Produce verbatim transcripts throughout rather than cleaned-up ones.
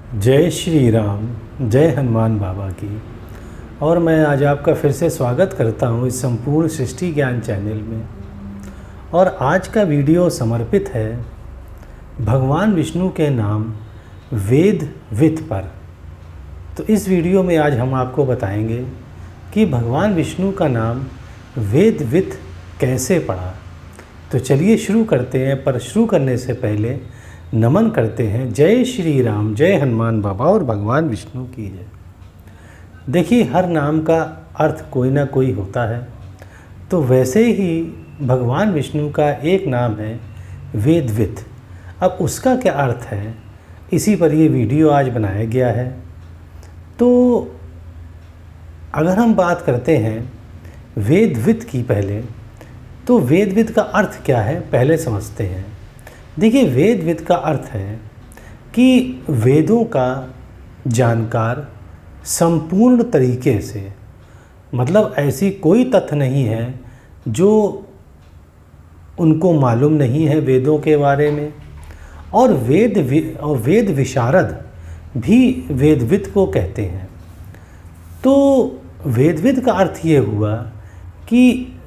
जय श्री राम, जय हनुमान बाबा की। और मैं आज आपका फिर से स्वागत करता हूँ इस संपूर्ण सृष्टि ज्ञान चैनल में। और आज का वीडियो समर्पित है भगवान विष्णु के नाम वेद वित पर। तो इस वीडियो में आज हम आपको बताएंगे कि भगवान विष्णु का नाम वेद वित कैसे पड़ा। तो चलिए शुरू करते हैं, पर शुरू करने से पहले नमन करते हैं। जय श्री राम, जय हनुमान बाबा और भगवान विष्णु की जय। देखिए, हर नाम का अर्थ कोई ना कोई होता है, तो वैसे ही भगवान विष्णु का एक नाम है वेदवित। अब उसका क्या अर्थ है, इसी पर ये वीडियो आज बनाया गया है। तो अगर हम बात करते हैं वेदवित की पहले, तो वेदवित का अर्थ क्या है पहले समझते हैं। देखिए, वेदवित का अर्थ है कि वेदों का जानकार संपूर्ण तरीके से, मतलब ऐसी कोई तथ्य नहीं है जो उनको मालूम नहीं है वेदों के बारे में। और वेद और वेद विशारद भी वेदवित को कहते हैं। तो वेदवित का अर्थ ये हुआ कि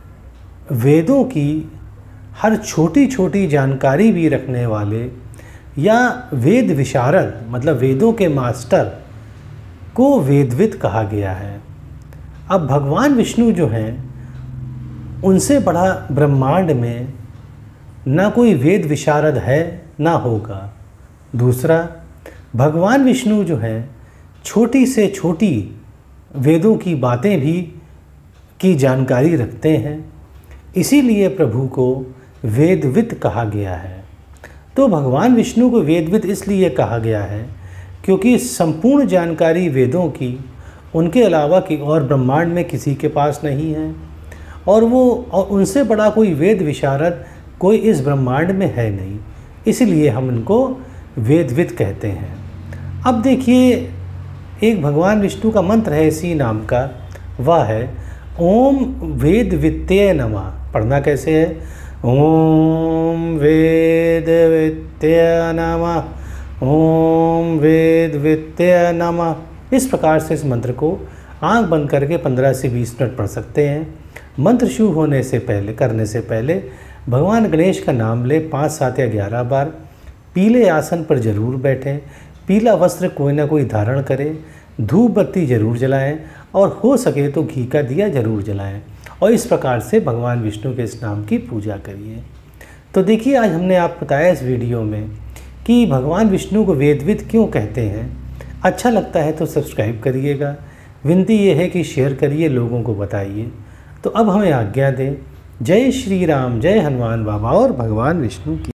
वेदों की हर छोटी छोटी जानकारी भी रखने वाले, या वेद विशारद मतलब वेदों के मास्टर को वेदवित कहा गया है। अब भगवान विष्णु जो हैं, उनसे बड़ा ब्रह्मांड में ना कोई वेद विशारद है ना होगा। दूसरा, भगवान विष्णु जो हैं छोटी से छोटी वेदों की बातें भी की जानकारी रखते हैं, इसीलिए प्रभु को वेदवित कहा गया है। तो भगवान विष्णु को वेदवित इसलिए कहा गया है क्योंकि संपूर्ण जानकारी वेदों की उनके अलावा की और ब्रह्मांड में किसी के पास नहीं है, और वो और उनसे बड़ा कोई वेद विशारद कोई इस ब्रह्मांड में है नहीं, इसलिए हम उनको वेदवित कहते हैं। अब देखिए, एक भगवान विष्णु का मंत्र है इसी नाम का, वह है ओम वेदवित्ते नमः। पढ़ना कैसे है? ओम वेदवित्ते नमः, ओम वेदवित्ते नमः। इस प्रकार से इस मंत्र को आंख बंद करके पंद्रह से बीस मिनट पढ़ सकते हैं। मंत्र शुरू होने से पहले करने से पहले भगवान गणेश का नाम ले पाँच सात या ग्यारह बार। पीले आसन पर जरूर बैठें, पीला वस्त्र कोई ना कोई धारण करें, धूप बत्ती जरूर जलाएं, और हो सके तो घी का दिया जरूर जलाएं, और इस प्रकार से भगवान विष्णु के इस नाम की पूजा करिए। तो देखिए, आज हमने आपको बताया इस वीडियो में कि भगवान विष्णु को वेदवित क्यों कहते हैं। अच्छा लगता है तो सब्सक्राइब करिएगा। विनती ये है कि शेयर करिए, लोगों को बताइए। तो अब हमें आज्ञा दें। जय श्री राम, जय हनुमान बाबा और भगवान विष्णु की।